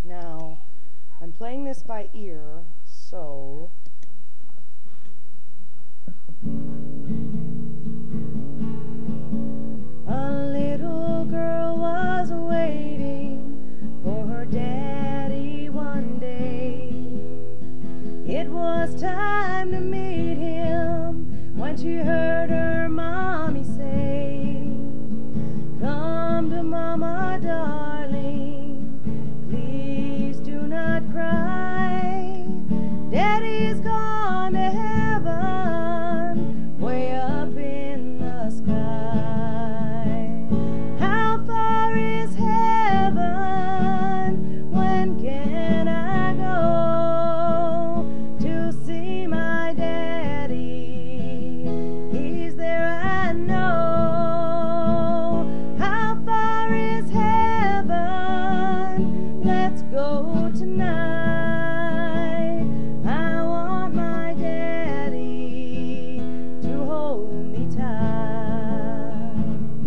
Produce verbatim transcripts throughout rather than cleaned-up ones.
Now, I'm playing this by ear, so a little girl was waiting for her daddy one day. It was time to meet him when she heard her mommy say, "Come to mama, darling, please do not cry. Daddy's gone to heaven, way up in the sky." How far is heaven? When can I go to see my daddy? He's there, I know. How far is heaven? Let's go tonight. I want my daddy to hold me tight.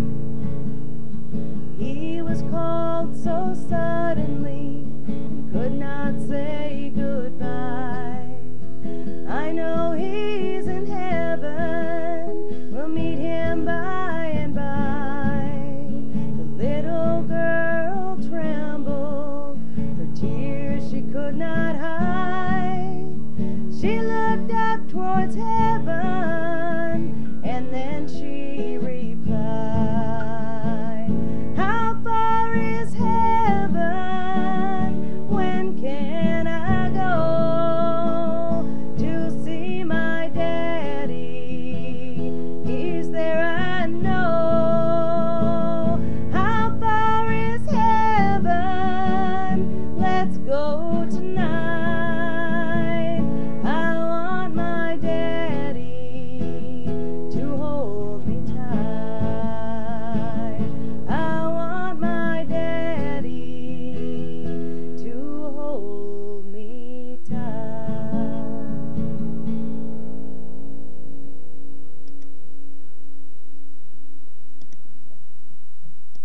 He was called so suddenly and could not say goodbye. I know he's in heaven, we'll meet him by and by. The little girl trembled, her tears she could not hide. She looked up towards heaven, and then she replied, "How far is heaven? When can I go to see my daddy? He's there, I know. How far is heaven? Let's go